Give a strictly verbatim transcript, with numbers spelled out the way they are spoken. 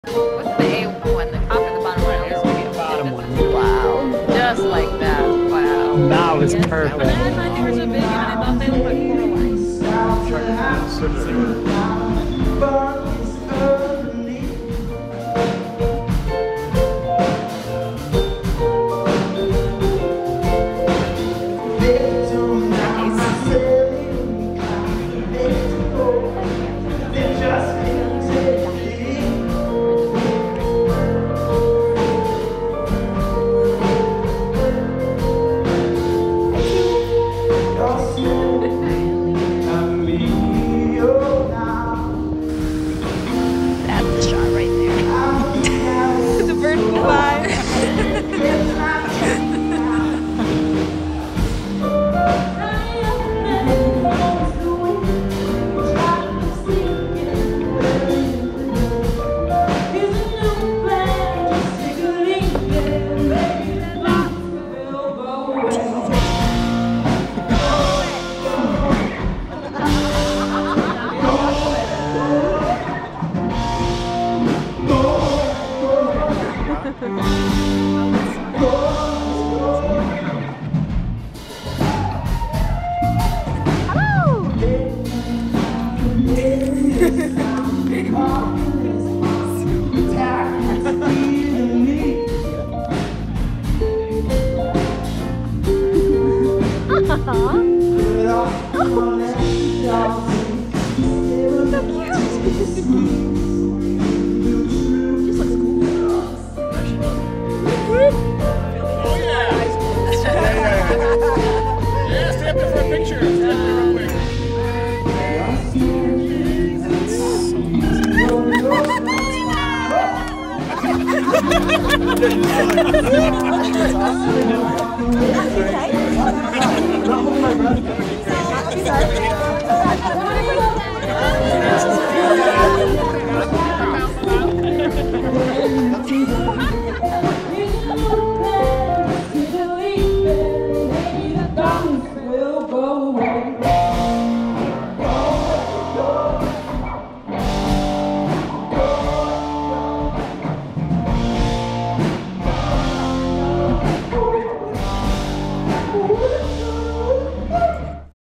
What's the A one? The top and the bottom one? The bottom one. Wow. Just like that. Wow. Now it's perfect. My fingers are big and I thought they looked like coral lines. Sorry.